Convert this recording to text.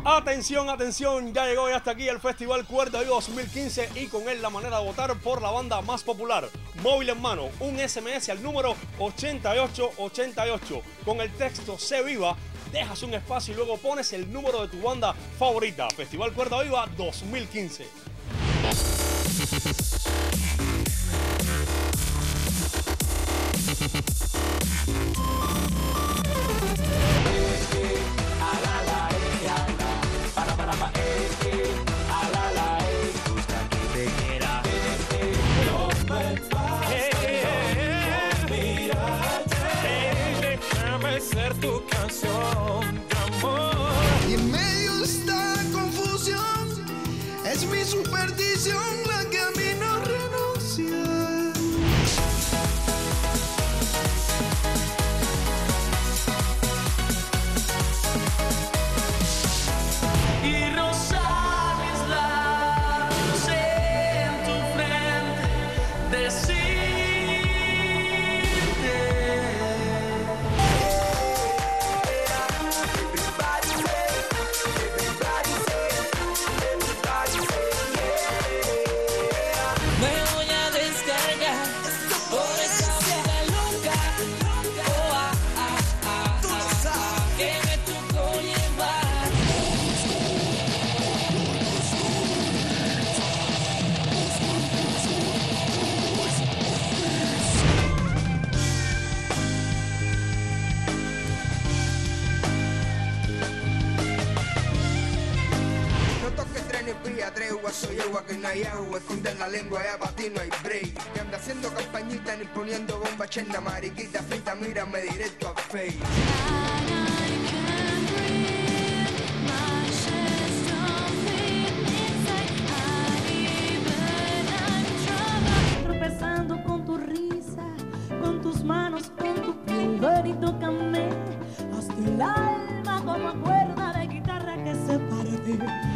Atención, atención, ya llegó hasta aquí el Festival Cuerda Viva 2015 y con él la manera de votar por la banda más popular. Móvil en mano, un SMS al número 8888 con el texto Se Viva, dejas un espacio y luego pones el número de tu banda favorita. Festival Cuerda Viva 2015. Ser tu canción de amor. Y en medio de esta confusión es mi superstición la que a mí no renuncia. Y rozar mis labios en tu frente, decirte me voy a descargar por esa vida loca, que me tocó llevar. No toques tren y pilla tregua, soy agua que no hay agua, esconder la lengua ya para ti no hay break. Que anda haciendo campañita ni poniendo bomba chenda, mariquita frita, mírame directo a Face. Tropezando con tu risa, con tus manos, con tu piel, ven y tócame hasta el alma como cuerda de guitarra que se parte.